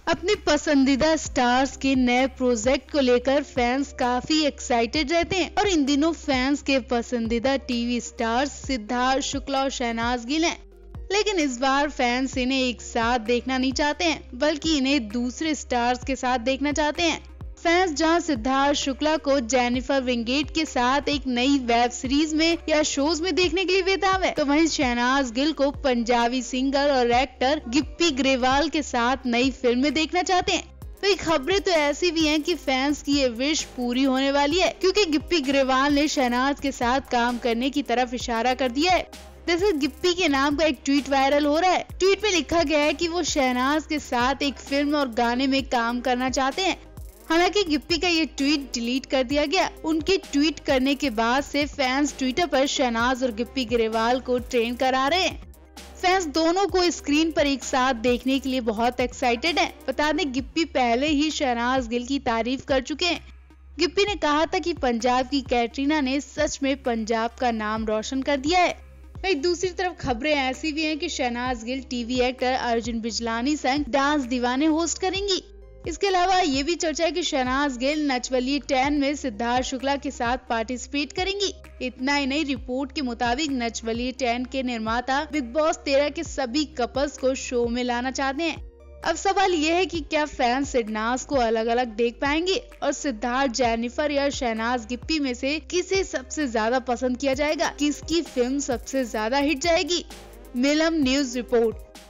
अपने पसंदीदा स्टार्स के नए प्रोजेक्ट को लेकर फैंस काफी एक्साइटेड रहते हैं और इन दिनों फैंस के पसंदीदा टीवी स्टार्स सिद्धार्थ शुक्ला और शहनाज गिल हैं। लेकिन इस बार फैंस इन्हें एक साथ देखना नहीं चाहते हैं, बल्कि इन्हें दूसरे स्टार्स के साथ देखना चाहते हैं। फैंस जहां सिद्धार्थ शुक्ला को जेनिफर विंगेट के साथ एक नई वेब सीरीज में या शोज में देखने के लिए बेताब है, तो वहीं शहनाज गिल को पंजाबी सिंगर और एक्टर गिप्पी ग्रेवाल के साथ नई फिल्म में देखना चाहते हैं। वही खबरें तो ऐसी भी हैं कि फैंस की ये विश पूरी होने वाली है, क्योंकि गिप्पी ग्रेवाल ने शहनाज के साथ काम करने की तरफ इशारा कर दिया है। जैसे गिप्पी के नाम का एक ट्वीट वायरल हो रहा है। ट्वीट में लिखा गया है कि वो शहनाज के साथ एक फिल्म और गाने में काम करना चाहते हैं। हालांकि गिप्पी का ये ट्वीट डिलीट कर दिया गया। उनके ट्वीट करने के बाद से फैंस ट्विटर पर शहनाज और गिप्पी ग्रेवाल को ट्रेंड करा रहे हैं। फैंस दोनों को स्क्रीन पर एक साथ देखने के लिए बहुत एक्साइटेड हैं। बता दें, गिप्पी पहले ही शहनाज गिल की तारीफ कर चुके हैं। गिप्पी ने कहा था कि पंजाब की कैटरीना ने सच में पंजाब का नाम रोशन कर दिया है। वही दूसरी तरफ खबरें ऐसी भी हैं कि शहनाज गिल टीवी एक्टर अर्जुन बिजलानी संग डांस दीवाने होस्ट करेंगी। इसके अलावा ये भी चर्चा है कि शहनाज गिल नचबलिए 10 में सिद्धार्थ शुक्ला के साथ पार्टिसिपेट करेंगी। इतना ही नहीं, रिपोर्ट के मुताबिक नचबलिए 10 के निर्माता बिग बॉस 13 के सभी कपल्स को शो में लाना चाहते हैं। अब सवाल ये है कि क्या फैंस सिडनाज को अलग अलग देख पाएंगे और सिद्धार्थ जेनिफर या शहनाज गिप्पी में से किसे सबसे ज्यादा पसंद किया जाएगा? किसकी फिल्म सबसे ज्यादा हिट जाएगी? मिलम न्यूज रिपोर्ट।